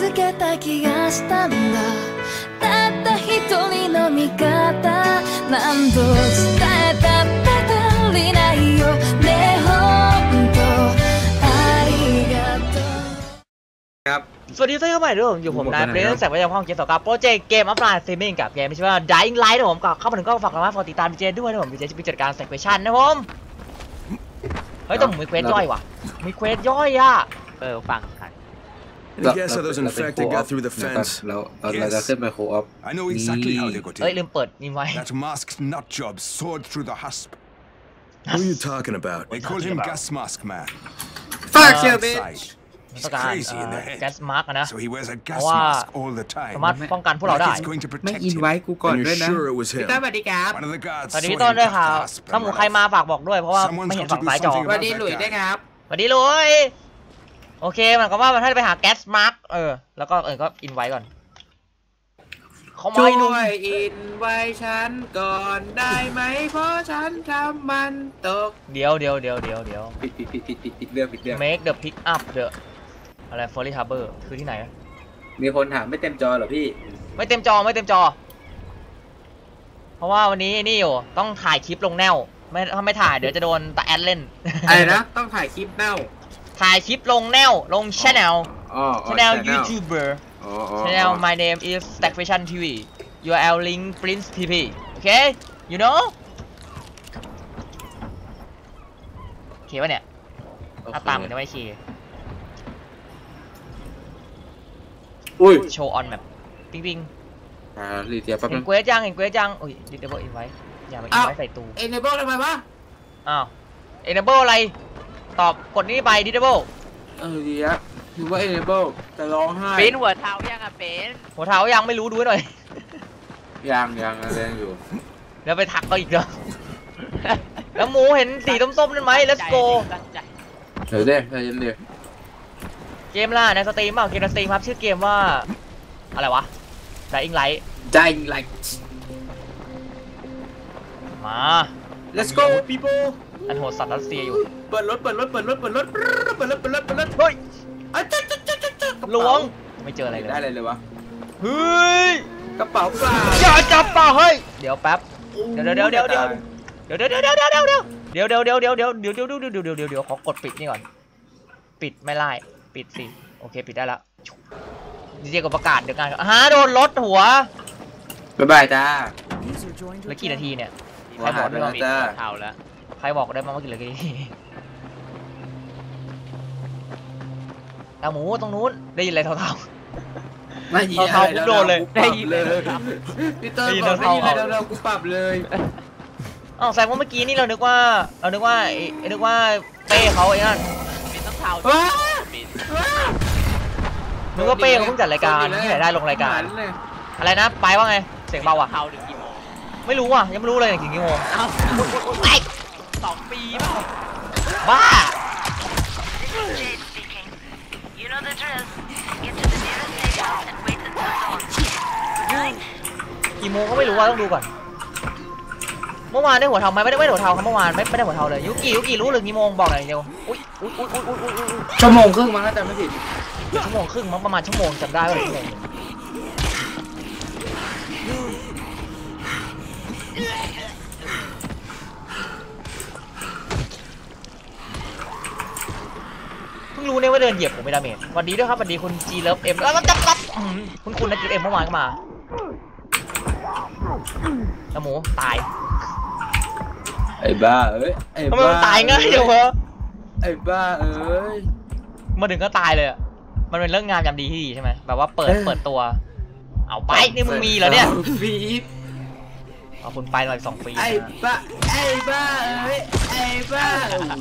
けた気がしたんだたった一人の味方何度伝えたって足りないよねほんとありがとうครับสวัสดีทุกท่านเข้ามาด้วยผมอยู่ผมนายเปรมแสงวิญญาณความเกี่ยวกับโปรเจกต์เกมออฟไลน์สตรีมมิ่งกับเกมที่ชื่อว่า Dying Light นะผมก็เข้ามาถึงก็ฝากฝากติดตามดีเจด้วยนะผมดีเจจะเป็นจัดการแซกเวชั่นนะผมเฮ้ยต้องมีเควสย่อยว่ะมีเควสย่อยอ่ะฟังกัน Any guess how those infected got through the fence? เราจะขึ้นไปโคออฟ I know exactly how they got เอ้ยลื in. มเปิดนี่ไว้ That masked nutjob soared through the husp. Who are you talking about? They call him Gas Mask Man. ฝากเชียร์เบส Side. ต้ He's องการ crazy in the แก๊ head. สมาร์กนะ So he wears a gas Wow. mask all the สา time. มารถป้องกันพวกเราได้ Like he's going to ไม่ protect อิน him. ไว้กูก่อน And ด้วย you're นะ sure it was พี่ him? ต้าสวัสดีครับ One of the guards สวัสดี saw พี่ him ต้นด้วย cut ค่ะ the hasp ถ้าหมู and ใคร ran. มาฝากบอกด้วยเพราะว่าไม่เห็นฝั่งซ้ายจอสวัสดีหลุยส์ด้วยครับสวัสดีลุยโอเคมันก็ว่าถ้าจะไปหาแก๊สมาร์กแล้วก็ก็อินไว้ก่อนเขาไม่ช่ดูวยอินไว้ฉันก่อนได้ไหมเพราะฉันทำมันตกเดี๋ยวปิดเรื่อง make the pick up the อะไร Folly Harbor คือที่ไหนมีคนถามไม่เต็มจอเหรอพี่ไม่เต็มจอเพราะว่าวันนี้นี่อยู่ต้องถ่ายคลิปลงแนวถ้าไม่ถ่ายเดี๋ยวจะโดนตาแอดเล่นอะไรนะต้องถ่ายคลิปเน่าถ่ายคลิปลงแนวลง channel อ๋อ channel YouTuber channel my name is Stagflation TV URL link Prince TP okay you know โอเคป่ะเนี่ยถ้าตามมันจะไม่โอเคอุ้ยโชว์ออนแบบปิ้งรีเทียบแป๊บนึเห็งนเควสยังอุ้ยดิเดเบิลอินไว้อย่ามาอินไว้ใส่ตู้เอ็นเนเบิลทำไมวะอ้าวเอนเบิลอะไรตอบกดนี้ไปดิเดเบิลดีอะคือว่าเอ็นเนเบิลจะร้องไห้เป็นหัวเท้ายังอ่ะเป็นหัวเท้ายังไม่รู้ดูหน่อยยังเล่นอยู่แล้วไปทักเขาอีกเหรอแล้วหมูเห็นสีส้มๆนั่นไหม let's go เดี๋ยวเย็นเกมล่ะในสตรีมเกมในสตรีมครับชื่อเกมว่าอะไรวะ Dying Light มา let's go people อันโหดสัตว์รัสเซียอยู่เปิดรถเฮ้ยจ๊ะล้วงไม่เจออะไรเลยได้อะไรเลยวะเฮ้ยกระเป๋าเปล่าอย่าจับเปล่าเฮ้ยเดี๋ยวแป๊บเดี๋ยวขอกดปิดนี่ก่อนปิดไม่ไล่ปิดสิโอเคปิดได้แล้วดีเจก็ประกาศเดี๋ยวกันโดนรถหัวบ๊ายบายจ้าแล้วกี่นาทีเนี่ยใครบอกได้บ้างจ้าเอาละใครบอกได้บ้างว่ากี่นาทีหมูตรงนู้นได้ยินอะไรเท่าๆไม่ยินเท่าๆกูโดนเลยได้ยินเลยพี่เตอร์บอกได้ยินอะไรเรากูปรับเลยอ้าวแสดงว่าเมื่อกี้นี่เรานึกว่าเป้เขาไอ้นั่นเป็นต้องเท้านึกว่าเป้เขาเพิ่งจัดรายการที่ไหนได้ลงรายการอะไรนะไปว่าไงเสียงเบาอ่ะเท้าถึงกี่โมงไม่รู้อ่ะยังไม่รู้เลยถึงกี่โมงไอ้2 ปีป่ะบ้ากี่โมงก็ไม่รู้ว่าต้องดูก่อนเมื่อวานได้หัวเทาไหมไม่ได้หัวเทาครับเมื่อวานไม่ได้หัวเทาเลยยุกิรู้หรือกี่โมงบอกหน่อยเดียวอุ้ยชั่วโมงครึ่งมั้งถ้าจำไม่ผิดชั่วโมงครึ่งมั้งประมาณชั่วโมงจำได้ว่าชั่วโมงเพิ่งรู้เนี่ยว่าเดินเหยียบผมไม่ดาเมจสวัสดีด้วยครับสวัสดีคุณจีเลิฟเอ็มแล้วจับคุณนักกีฬาเอ็มเมื่อวานก็มาแล้วหมูตายไอ้บ้าเอ้ยทำไมมันตายง่ายจังวะไอ้บ้าเอ้ยมาถึงก็ตายเลยอ่ะมันเป็นเรื่องงามยามดีที่ดีใช่ไหมแบบว่าเปิดตัวเอาไปนี่มึงมีเหรอเนี่ยฟีดเอาคุณไปหน่อย2 ปีไอ้บ้าเอ้ยไอ้บ้า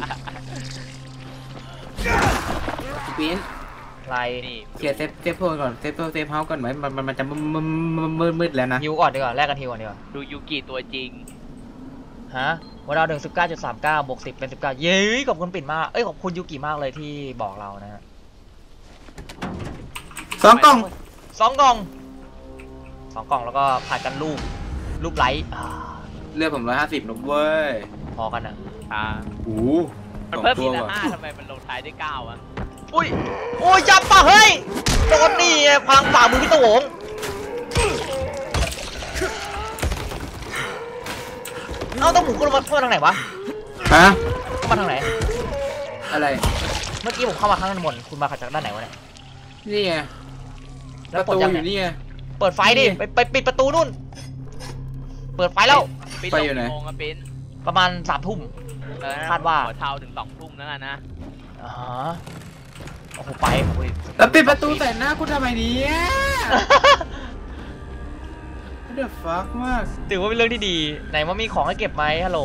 ปีนอะไรเกียร์เซฟโพก่อนเซฟเฮาก่อนไหมมันจะมืดแล้วนะฮิวก่อนดีกว่าแลกกันฮิวก่อนดีกว่าดูยูกิตัวจริงฮะวันเรา19.39 บวก 10 เป็น 19เย้ขอบคุณปิ่นมากขอบคุณยูกิมากเลยที่บอกเรานะฮะ 2 กล่องแล้วก็ผ่านกันรูปไลท์เลือกผม150นุ๊กเว้ยพอกันอ่ะมันเพิ่มทีละ5ทำไมมันลงท้ายได้9อ่ะอุ้ยโอ้ยจับปะเฮ้ยโดนนี่พลังฝ่ามือพี่ตะโหงเอาต้องหมูคุณมาทางไหนวะฮะเข้ามาทางไหนอะไรเมื่อกี้ผมเข้ามาข้างด้านบนคุณมาจากด้านไหนวะเนี่ยนี่ไงแล้ปวระกดตูยังอยู่เนี่ยนี่ไงเปิดไฟดิไปปิดประตูนู่นเปิดไฟแล้วปิ้นไปอยู่ไหนโมงอะปิ้นประมาณ3 ทุ่ม คาดว่าหัวเท้าถึง2 ทุ่มแล้วกันนะอ๋อโอ้โหไปโอ้ยแล้วปิดประตูใส่หน้ากูทำไมเนี่ย What the fuck มากถือว่าเป็นเรื่องที่ดีไหนว่ามีของให้เก็บไหมฮัลโหล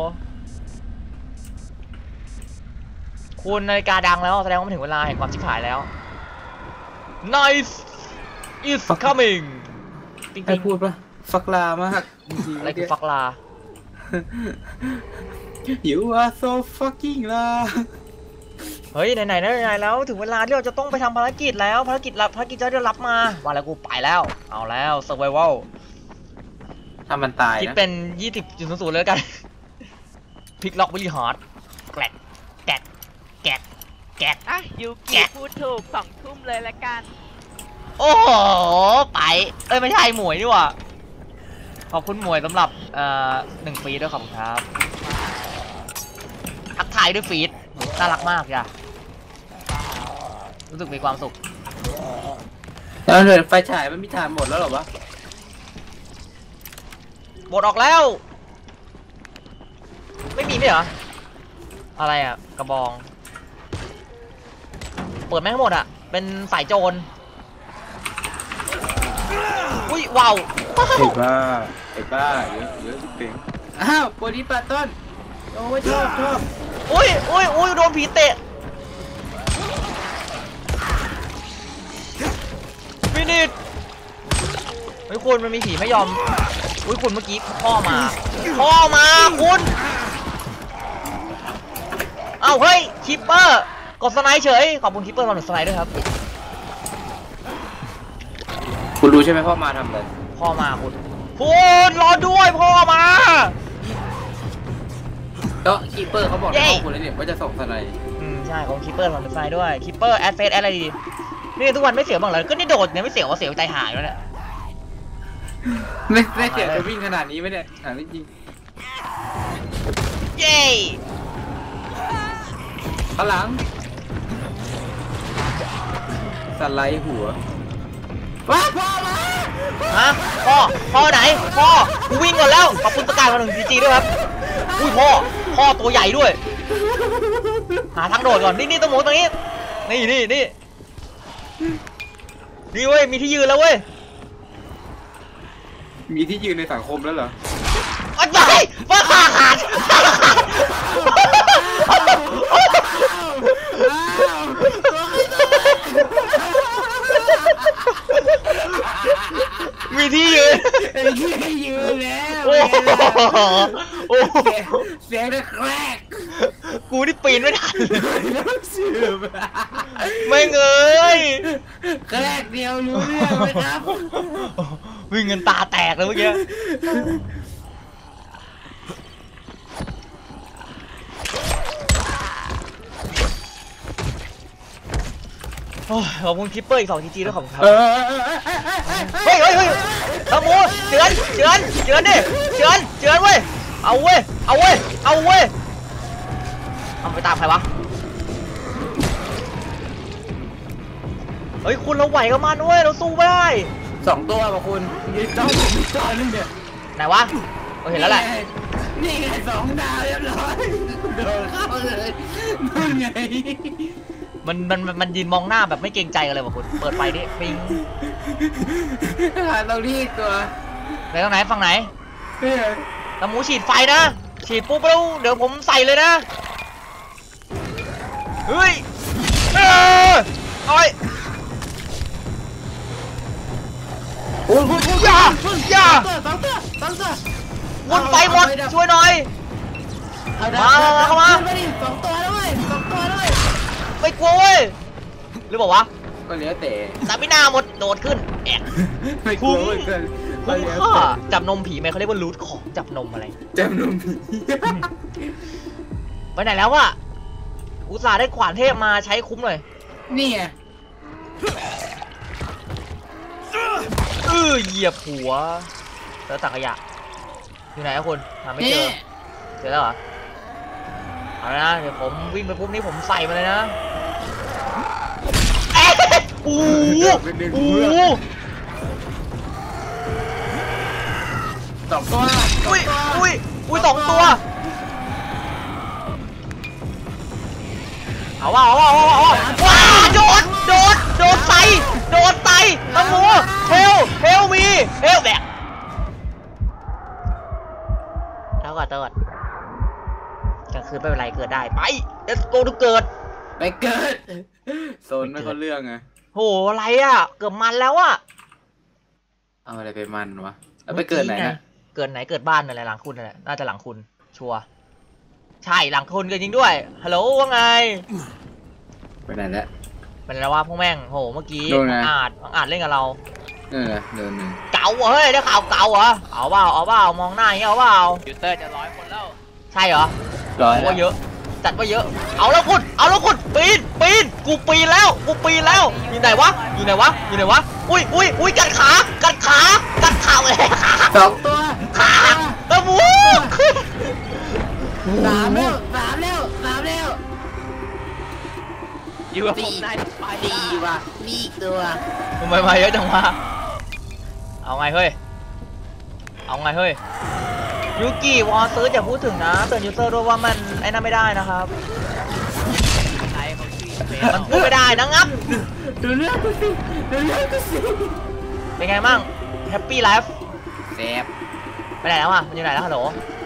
คุณนาฬิกาดังแล้วแสดงว่ามันถึงเวลาแห่งความชิบหายแล้ว Nice is coming ปิ๊งให้ปิ๊งพูดปะฟักลามากจริงๆอะไรคือฟักลา You are so fucking ลาเฮ้ยไหนแล้วถึงเวลาที่เราจะต้องไปทำภารกิจแล้วภารกิจที่เรารับมาว่าแล้วกูไปแล้วเอาแล้ว survival ถ้ามันตายคิดนะเป็น 20.00 เลยแล้วกันพลิกล็อกวิลลี่ฮาร์ดแกะแกะแกะแกะอ่ะยูกิแกะพูดถูก2 ทุ่มเลยละกันโอ้โหไปไม่ใช่หมวยนี่หว่าขอบคุณหมวยสำหรับ1 ฟีดด้วยขอบคุณครับทักทายด้วยฟีดน่ารักมากจ้ะรู้สึกมีความสุขแล้วเดี๋ยวไฟฉายมันมีฐานหมดแล้วเหรอวะบทออกแล้วไม่มีไม่เหรออะไรอ่ะกระบองเปิดแม่งทั้งหมดอ่ะเป็นสายโจรอุ้ยว้าวไอ้บ้าเยอะจริงอ้าวโปรดิปาต้นโอ้ยชอบอุ้ยโดนผีเตะฟินิชเฮ้ยคุณมันมีผีไม่ยอมอุ้ยคุณเมื่อกี้พ่อมาคุณเอ้าเฮ้ยคิปเปอร์กดสไนด์เฉยขอบคุณคิปเปอร์มาหนึ่งสไนด์ด้วยครับคุณรู้ใช่ไหมพ่อมาทำอะไรพ่อมาคุณรอด้วยพ่อมาก็คีเปอร์เขาบอกในเย้ห้องคุณแล้วเนี่ยว่าจะส่งสไนด์ใช่ของคิปเปอร์มาหนึ่งสไนด์ด้วยคิปเปอร์แอดเฟสแอดอะไรดีนี่ทุกวันไม่เสียวบ้างเลยก็นี่โดดเนี่ยไม่เสียวว่าเสียวใจหายแล้วเนี่ยไม่เสียจะวิ่งขนาดนี้ไหมเนี่ยถามจริงเย้ข้างหลังสไลด์หัวว้าพ่อมาฮะพ่อไหนพ่อกูวิ่งก่อนแล้วขอบคุณสกายมาหนึ่งจีด้วยครับอุ้ยพ่อตัวใหญ่ด้วยหาทางโดดก่อนนี่ตรงหมูตรงนี้นี่เว้ยมีที่ยืนแล้วเว้ยมีที่ยืนในสังคมแล้วเหรออันใหญ่ว่าขาดมีที่ยืนที่ยืนแล้วโอ้โหเสียงได้แกรกกูนี่ปีนไม่ทันสืบไม่เงยแกรกเดียวรู้เรื่องไหมครับวิ่งเงินตาแตกเลยเมื่อกี้ขอบคุณคิปเปอร์อีก2 GG ด้วยขอบคุณครับเฮ้ยตะมูเจือนดิเจือนเว้ยเอาเว้ยเอาไปตามใครวะเฮ้ยคุณเราไหวกับมันเว้ยเราสู้ไม่ได้ 2 ตัวป่ะคุณยืนจ้องตัวนึงเนี่ยไหนวะเราเห็นแล้วแหละนี่ไง2 ดาวเรียบร้อยโดนเข้าเลยนู่นไงมันยืนมองหน้าแบบไม่เกรงใจกันเลยว่ะคุณเปิดไฟดิปิงเรารีบตัวไปตรงไหนฝั่งไหนตะหมูฉีดไฟนะฉีดปุ๊บแล้วเดี๋ยวผมใส่เลยนะเฮ้ยโอ้ยอย่าวนไฟหมดช่วยหน่อยมาเข้ามา 2 ตัวด้วยไม่กลัวเว้ยหรือบอกวะก็เหลือแต่สามินาหมดโดดขึ้นแอกไม่กลัวเกินคุ้มค่าจับนมผีไหมเขาเรียกว่ารูทของจับนมอะไรจับนมผีไปไหนแล้ววะอุตส่าห์ได้ขวานเทพมาใช้คุ้มหน่อยนี่ไงเหยียบหัวแล้วตักขยะอยู่ไหนครับคุณหาไม่เจอเจอแล้วเหรอเอาละนะเดี๋ยวผมวิ่งไปปุ๊บนี้ผมใส่มาเลยนะโอ้โหสองตัวอุ้ยสองตัวเอาว่าว้าโดนใส่ตะหมูเฮลมีเฮลแบกแล้วก่อนกลางคืนไม่เป็นไรเกิดได้ไป let's go ดูเกิดไปเกิดโซนไม่เขาเรื่องไงโหอะไรอ่ะเกิดมันแล้วอ่ะเอาอะไรไปมันวะแล้วไปเกิดไหนนะเกิดบ้านอะไรหลังคุณอะไรน่าจะหลังคุณชัวร์ใช่หลังคุณกันจริงด้วยฮัลโหลว่าไงไปไหนแล้วเป็นอะไรวะพวกแม่งโหเมื่อกี้อาจเล่นกับเรานี่แหละเดินหนึ่งเก่าเฮ้ยได้ข่าวเก่าเหรอเอาเปล่ามองหน้าอย่างเงี้ยเอาเปล่ายูเซอร์จะ100 คนแล้วใช่เหรอ 100 ว่าเยอะจัดว่าเยอะเอาแล้วคุณปีนกูปีนแล้วอยู่ไหนวะอุ้ยกัดขาเลยสองตัวขาตะหมูสามแล้วอยู่กับผมนายไปดีว่ะมีอีกตัวทำไมมาเยอะจังวะเอาไงเฮ้ยยูกิวอลซื้ออย่าพูดถึงนะเตือนยูเซอร์ด้วยว่ามันไอ้นั่นไม่ได้นะครับใช่เขาชื่อมันพูดไม่ได้นะงับดูเรื่องกูสิเป็นไงมั่งแฮปปี้ไลฟ์แซบไปไหนแล้วอ่ะมันอยู่ไหนแล้วฮัลโหล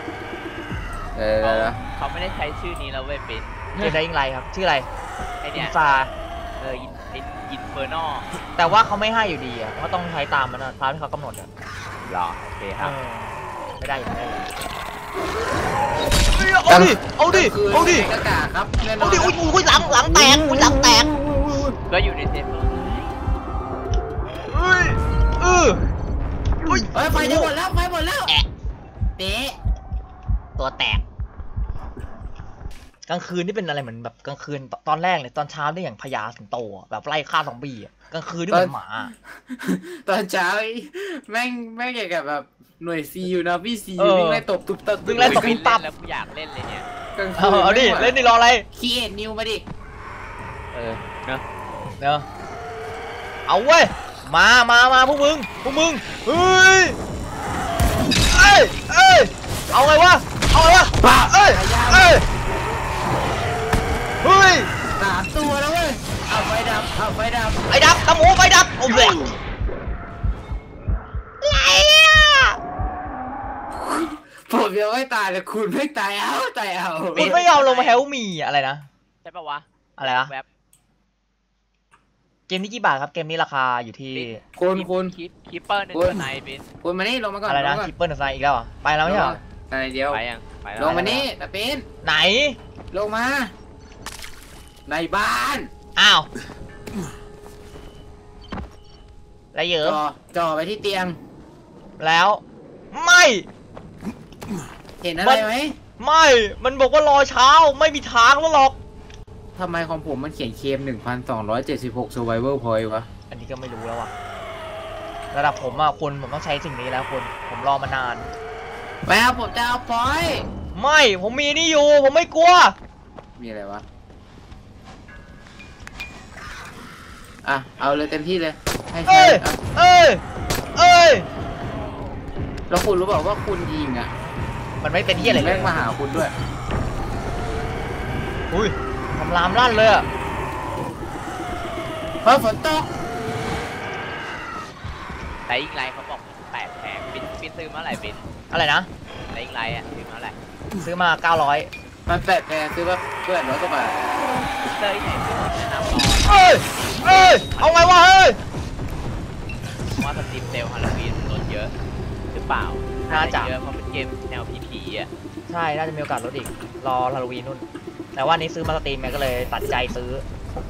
เขาไม่ได้ใช้ชื่อนี้แล้วเว้ยเป็นเกมได้ยิงไรครับชื่ออะไรไอเนี่ยฟาอินเฟอร์นอแต่ว่าเขาไม่ให้อยู่ดีอ่ะก็ต้องใช้ตามมันนะตามที่เขากำหนดอ่ะหรอโอเคครับไม่ได้เอาดิกากครับเอาดิอุ้ยหลังแตกก็อยู่ในเซฟไฟจะหมดแล้วเตะตัวแตกกลางคืนนี่เป็นอะไรเหมือนแบบกลางคืนตอนแรกเลยตอนเช้าได้อย่างพญาสิงโตแบบไล่ฆ่าซอมบี้กลางคืนนี่เหมือนหมาตอนเช้าแม่งอย่างกับแบบหน่วยซีอยู่นะพี่ซีวิ่งไล่ตบตุ๊บตับวิ่งไล่ตบตุ๊บตับแล้วกูอยากเล่นเลยเนี่ยเอาดิเล่นดิรออะไรคีเอ็ดนิวมาดิเนอะเอาเว้ยมาพวกมึงเฮ้ยเอาไงวะเฮ้ย 3 ตัวแล้วเว้ยเอาไฟดับตะหมูไฟดับโอ้ยผมยังไม่ตายเลยคุณไม่ตายเอาคุณไม่ยอมลงมาเฮลมีอะไรนะใช่ปะวะอะไรนะเกมนี้กี่บาทครับเกมนี้ราคาอยู่ที่คุณคิปเปอร์1 ตัวไหนเป็นคุณมานี่ลงมาก่อนอะไรนะคิปเปอร์1 ตัวอีกแล้วไปแล้วไม่ใช่เหรอเดียวลงมานี่ตะปินไหนลงมาในบ้านอ้าวอะไรเยอะจ่อไปที่เตียงแล้วไม่เห็นอะไรไหมไม่มันบอกว่ารอเช้าไม่มีทางแล้วหรอกทำไมของผมมันเขียนเคม 1,276 survival point วะอันนี้ก็ไม่รู้แล้วอ่ะระดับผมผมต้องใช้สิ่งนี้แล้วผมรอมานานไปครับผมจะเอาพอยไม่ผมมีนี่อยู่ผมไม่กลัวมีอะไรวะเอาเลยเต็มที่เลยให้ใช้แล้วคุณรู้เปล่าว่าคุณยิงมันไม่เป็นที่อะไรแม่งมาหาคุณด้วยอุ้ยทำลามลั่นเลยเพราะฝนตกแต่อีกไรเขาบอก8 แพงบินซื้อมาอะไรบินอะไรนะแต่อีกไรซื้อมาอะไรซื้อมา900 มัน8 แพงซื้อมา800 กว่าบาทเจอที่ไหนซื้อแนะนำต่อเอาไงวะเฮ้ยว่าสตรีมเซลฮาโลวีนลดเยอะหรือเปล่าน่าจะเยอะเพราะเป็นเกมแนวผีใช่น่าจะมีโอกาสลดอีกรอฮาโลวีนนู่นแต่ว่านี้ซื้อมาสตรีมก็เลยตัดใจซื้อ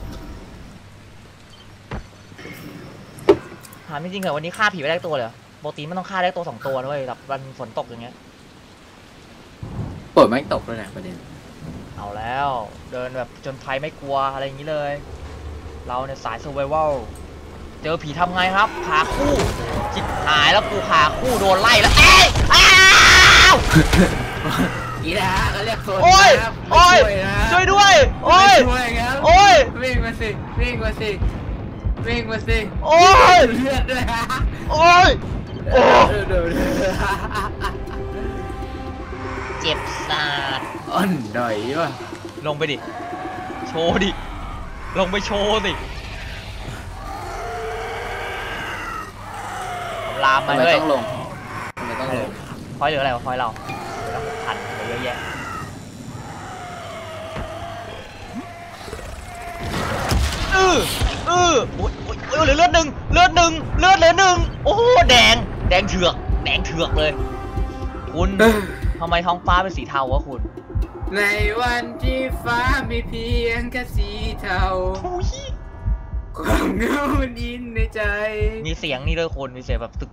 ถามจริงๆเหรอวันนี้ฆ่าผีไม่ได้ตัวเลยปกติมันต้องฆ่าได้ตัว2 ตัวด้วยแบบวันฝนตกอย่างเงี้ยฝนไม่ตกเลยนะประเด็นเอาแล้วเดินแบบจนภัยไม่กลัวอะไรอย่างนี้เลยเราเนี่ยสาย survival เจอผีทำไงครับขาคู่จิบหายแล้วกูขาคู่โดนไล่แล้วเอ๊ะอ้าวอีดาเขาเรียกโซนโอ้ยครับโอ้ยไม่นะช่วยด้วยโอ้ยไม่ช่วยครับโอ้ยวิ่งมาสิวิ่งมาสิวิ่งมาสิโอ้ยเลือดด้วยฮะโอ้ยโอ้เดี๋ยวเจ็บสาดอ่อนดอยว่ะลงไปดิโชว์ดิลงไปโชว์สิลามทำมาไมเลยต้องลงทำไมต้องลงพอยเหลืออะไรวะพอยเราเหลือ6,000เหลือเยอะแยะโอ้ยเหลือเลือดหนึ่งเลือดหนึ่งโอ้โหแดงเถือกเลยคุณทำไมท้องฟ้าเป็นสีเทาวะคุณในวันที่ฟ้ามีเพียงแค่สีเทาความเหงามันยินในใจมีเสียงนี่ด้วยคนมีเสียงแบบตึก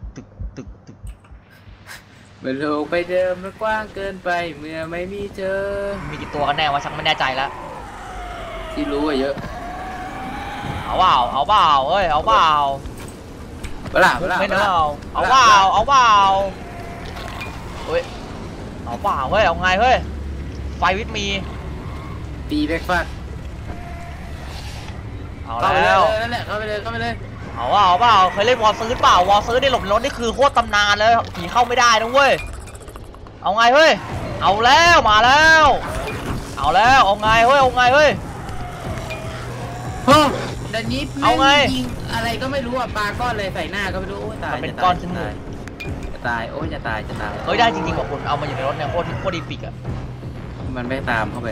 เมื่อโลกไปเดิมมันกว้างเกินไปเมื่อไม่มีเธอมีกี่ตัวกันแน่วะชักไม่แน่ใจแล้วที่รู้อะเยอะเอาเปล่าเอ้ยเอาเปล่าเปล่าไม่เอาเปล่าเฮ้ยเอาเปล่าเฮ้ยเอาไงเฮ้ยไฟวิทมีตีแบ็กฟัดเอาเข้าไปแล้วเลยนั่นแหละเข้าไปเลยเอาเปล่าเคยเล่นวอลซื้อเปล่าวอลซื้อได้หลบรถนี่คือโคตรตำนานเลยผีเข้าไม่ได้นะเว้ยเอาไงเฮ้ยเอาแล้วมาแล้วเอาไงเฮ้ยเฮ้ยแต่นี้เอาไงยิงอะไรก็ไม่รู้อ่ะปาก้อนเลยใส่หน้าก็ไม่รู้โอ้ตายมันเป็นก้อนขึ้นมือจะตายโอ้จะตายเฮ้ยได้จริงๆกว่าคุณเอามาอยู่ในรถเนี่ยโคตรดีปิกอะมันไม่ตามเข้าไป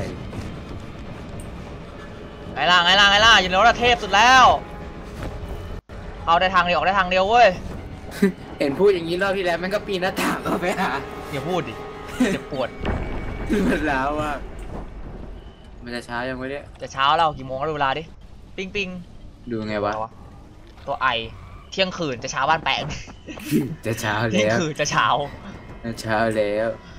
ไงล่ะอยู่ในรถเทพสุดแล้วเอาได้ทางเดียวออกได้ทางเดียวเว้ยเห็นพูดอย่างนี้รอบที่แล้วมันก็ปีนหน้าต่างเข้าไปหาอย่าพูดดิเจ็บปวดมันแล้วว่ามันจะเช้ายังไม่ได้จะเช้าแล้วกี่โมงแล้วดูเวลาดิปิงดูไงวะตัวไอเที่ยงคืนจะเช้าบ้านแปงจะเช้าเที่ยงแล้วคืนจะเช้าแล้ว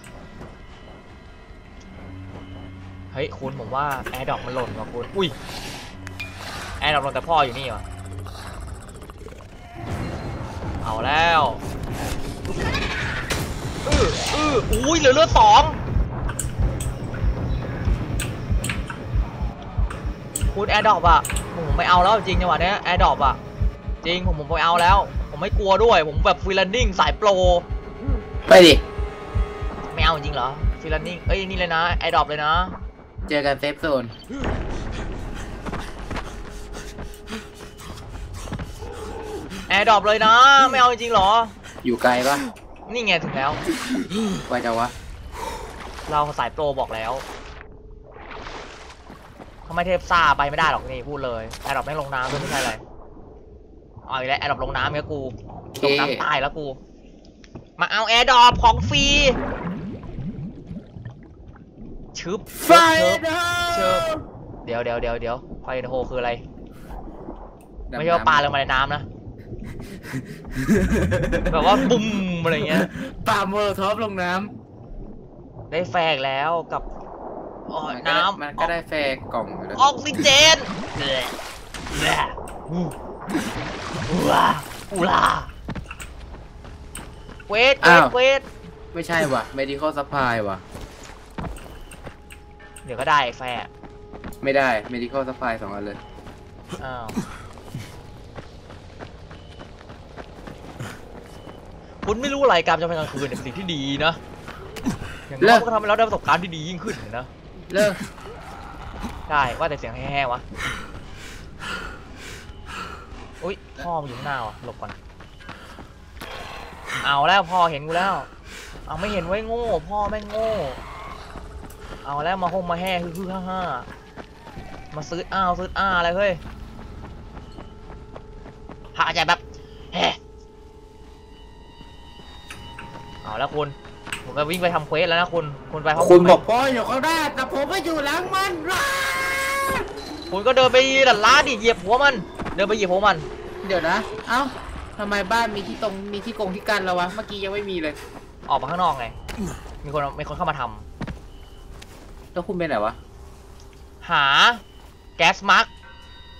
เฮ้ยคุณผมว่าแอร์ดรอปมันหล่นว่ะคุณอุ้ยแอร์ดรอปหล่นแต่พ่ออยู่นี่ว่ะเอาแล้วอุ้ยเหลือเลือด2คุณแอร์ดรอปอะผมไม่เอาแล้วจริงจังหวะนี้แอร์ดรอปอะจริงผมไม่เอาแล้วผมไม่กลัวด้วยผมแบบฟรีแลนดิ้งสายโปรไปดิไม่เอาจริงเหรอฟรีแลนดิ้งเอ้ยนี่เลยนะแอร์ดรอปเลยนะเจอกันเซฟโซนแอร์ดรอปเลยนะไม่เอาจริงเหรออยู่ไกลปะนี่ไงถึงแล้วไวจังวะเราสายโปรบอกแล้วเขาไม่เทพซ่าไปไม่ได้หรอกนี่พูดเลยแอร์ดรอปไม่ลงน้ำด้วยไม่ใช่อะไรเอาอีกแล้วแอร์ดรอปลงน้ำเนี่ยกูลงน้ำตายแล้วกูมาเอาแอร์ดรอปของฟรีชึบไฟเดี๋ยวไฟโฮคืออะไรไม่ใช่ว่าปลาลงมาในน้ำนะแบบว่าบุ้มอะไรเงี้ยปลาโมโลท็อปลงน้ำได้แฟกแล้วกับน้ำมันก็ได้แฟกกล่องอยู่แล้วออกซิเจนอูลาเวทไม่ใช่ว่ะ medical supply ว่ะเดี๋ยวก็ได้แฟกไม่ได้ medical supply 2 อันเลยอ้าวคุณไม่รู้อะไรการจะไปกลางคืนเนี่ยเป็นสิ่งที่ดีนะอย่างน้อยก็ทำให้เราได้ประสบการณ์ที่ดียิ่งขึ้นนะเลิกได้ว่าแต่เสียงแห่ๆวะอุ้ยพ่อมันอยู่ข้างหน้าว่ะหลบก่อนเอาแล้วพ่อเห็นกูแล้วเอาไม่เห็นไว้โง่พ่อแม่งโง่เอาแล้วมาแห่คือฮ่ามาซื้ออะไรเฮ้ยหาใจแบบแห่เอาแล้วผมก็วิ่งไปทำเควสแล้วนะคุณไปห้องคุณบอกพ่ออยู่ข้างหน้าแต่ผมไม่อยู่หลังมันคุณก็เดินไปดันล้าดิเหยียบหัวมันเดินไปเหยียบหัวมันเดี๋ยวนะเอ้าทำไมบ้านมีที่ตรงมีที่กงที่กันแล้ววะเมื่อกี้ยังไม่มีเลยออกมาข้างนอกไงมีคนเข้ามาทำแล้วคุณเป็นไหนวะหาแก๊สมาร์ก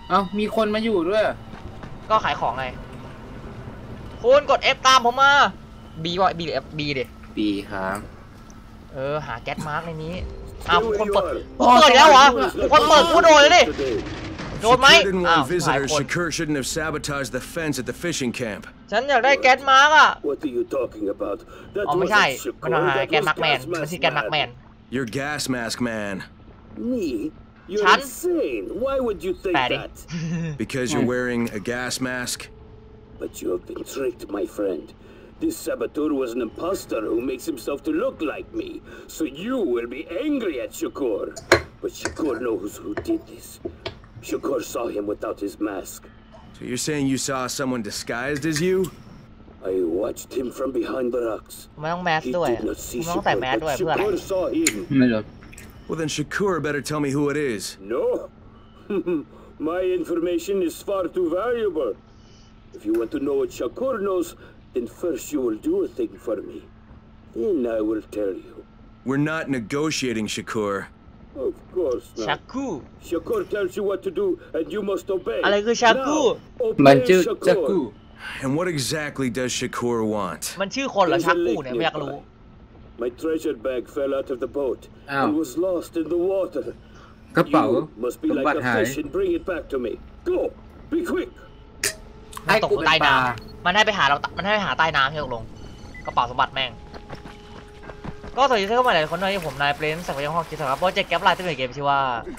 เอ้ามีคนมาอยู่ด้วยก็ขายของไงคุณกด F ตามผมมา B ว่า B หรือ F B ดิปีครับหาแก๊สมาร์กในนี้คนเปิดแล้วเหรอคนเปิดกูโดนเลยดิ Shakur didn't want visitors. Shakur shouldn't have sabotaged the fence at the fishing camp. ฉันอยากได้แก๊สมาร์กอ่ะ What are you talking about? ไม่ใช่มันหาแก๊สมาร์กแมนมันชื่อแก๊สมาร์กแมน You're gas mask man. Me? You're insane. Why would you think that? Because you're wearing a gas mask. But you have been tricked, my friend. This saboteur was an imposter who makes himself to look like me. So you will be angry at Shakur. But Shakur knows who did this. Shakur saw him without his mask. So you're saying you saw someone disguised as you? I watched him from behind the rocks. ไม่ต้องแมสด้วยไม่ต้องใส่แมสด้วยเพื่ออะไร Shakur saw him. ไม่รู้ Well then Shakur better tell me who it is. No. My information is far too valuable. If you want to know what Shakur knows, then first you will do a thing for me. Then I will tell you. We're not negotiating, Shakur. Of course not. ชักกู Shakur tells you what to do, and you must obey. อะไรคือชักกู Now, มัน obey ชื่อจักกู Shakur. And what exactly does Shakur want? มันชื่อคนเหรอชักกูเนี่ยไม่อยากรู้ My treasure bag fell out of the boat and was lost in the water. กระเป๋า You must be สม like บัติ a หาย fish and bring it back to me. Go, be quick. ให้ตกกูเป็นใต้ปลาน้ำมันให้ไปหาเรามันให้ไปหาใต้น้ำใช่ตกลงกระเป๋าสมบัติแม่งก็สวัสดีท่านผู้ชมหลายคนด้วยผมนายเปรนสักดิ์ยังห้องคิดสำหรับโปรเจกต์แก๊ปไลน์ที่เป็นเกมชื่อว่า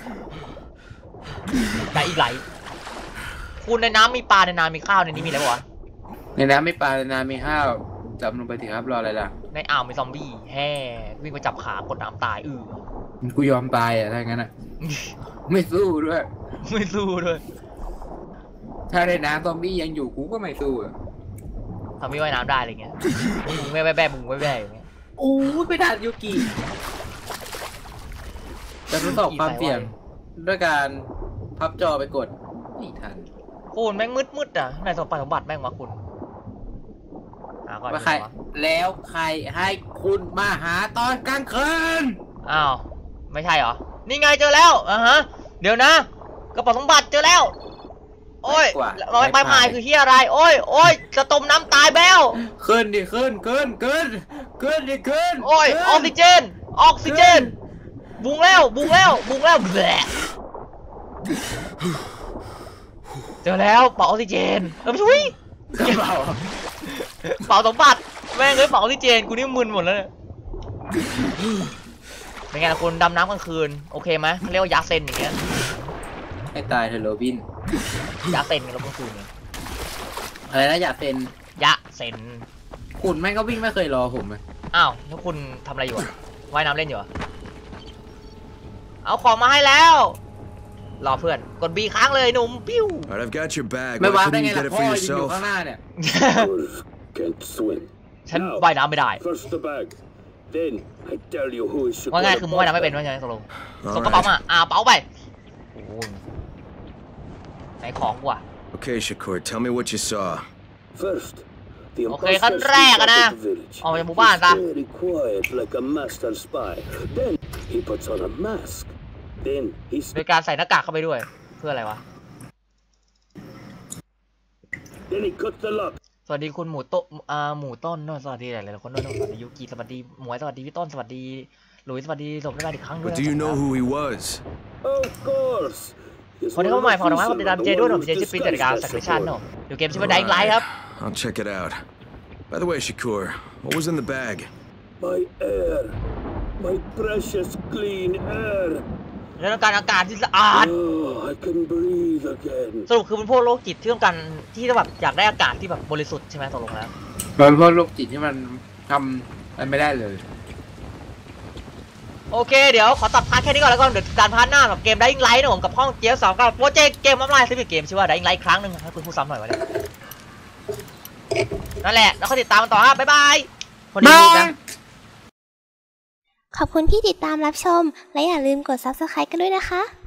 ไดอีกไหลคุณในน้ำมีปลาในน้ำมีข้าวในนี้มีอะไรบ้างวะในน้ำไม่ปลาในน้ำมีข้าวจับลงไปสิครับรออะไรล่ะในอ่าวมีซอมบี้แฮ่วิ่งไปจับขากดน้ำตายกูยอมตายอ่ะถ้างั้นอ่ะ ไม่สู้ด้วยไม่สู้ด้วยถ้าในน้ำซอมบี้ยังอยู่กูก็ไม่สู้อ่ะทำไม่ว่ายน้ำได้อะไรเงี้ยมึงไม่แบ่มึงไม่แบ่อย่างเงี้ยโอ้ไปด่านยูกิจะทดสอบความเสี่ยงด้วยการพับจอไปกดไม่ทันคุณแม่งมืดอ่ะในสมบัติแม่งวะคุณก่อนว่าใครแล้วใครให้คุณมาหาตอนกลางคืนอ้าวไม่ใช่เหรอนี่ไงเจอแล้วฮะเดี๋ยวนะกระเป๋าสมบัติเจอแล้วโอ้ยรอยปลายพายคือเฮียอะไรโอ้ยจะต้มน้ำตายแบ้วขึ้นดิขึ้นดิขึ้นโอ้ยออกซิเจนบุงแล้วแบะเจอแล้วเป่าออกซิเจนไม่ช่วยเป่าสมบัติแม่งเลยเป่าออกซิเจนกูนี่มึนหมดแล้วเนี่ยเป็นไงล่ะคุณดำน้ำกลางคืนโอเคไหมเรียกว่ายาเซนอย่างเงี้ยให้ตายเธอโรบินยาเซนกันแล้วกลางคืนเนี่ยอะไรนะยาเซนคุณแม่งก็วิ่งไม่เคยรอผมเลยอ้าวแล้วคุณทำอะไรอยู่ว่ายน้ำเล่นอยู่เอาของมาให้แล้วรอเพื่อนกดบีค้างเลยหนุ่มปิ้ว I've got your bag. ไม่ว่าได้ไงล่ะพ่ออยู่ข้างหน้าเนี่ยฉันว่ายน้ำไม่ได้ว่าไงคือมึงว่ายน้ำไม่เป็นว่าไงตกลงส่งกระเป๋ามาเป๋าไปไหนของกู Okay, Shakur, tell me what you saw. โอเคขั้นแรกนะออกจากหมู่บ้านซะโดยการใส่หน้ากากเข้าไปด้วยเพื่ออะไรวะสวัสดีคุณหมูต้นสวัสดีหลายๆคนด้วยสวัสดียูกิสวัสดีหมวยสวัสดีพี่ต้นสวัสดีหลุยสวัสดีสมรายอีกครั้งด้วย But do you know who he was? Of course. คนที่เข้าใหม่ฟังหน่อยว่าติดตามเจด้วยผมเจชื่อปิ๊กจัดการสักชั่นเนาะอยู่เกมชื่อว่า Dying Light ครับ I'll check it out. By the way, Shakur, what was in the bag? My air, my precious clean air. แล้วต้องการอากาศที่สะอาด I can breathe again. สรุปคือเป็นพวกโรคจิตที่ต้องการที่แบบอยากได้อากาศที่แบบบริสุทธิ์ใช่ไหมตกลงแล้วเป็นพวกโรคจิตที่มันทำมันไม่ได้เลยโอเคเดี๋ยวขอตัดพาร์ทแค่นี้ก่อนแล้วก็เดี๋ยวการพาร์ทหน้ากับเกม Dying Light นะผมกับห้องเกียร์2กับโปรเจกต์เกมออนไลน์ซึ่งเป็นเกมชื่อว่า Dying Light ครั้งหนึ่งให้คุณพูดซ้ำหน่อยวะเนี่ยนั่นแหละแล้วก็ติดตามกันต่อครับบ๊ายบายคนดีนะขอบคุณที่ติดตามรับชมและอย่าลืมกด Subscribe กันด้วยนะคะ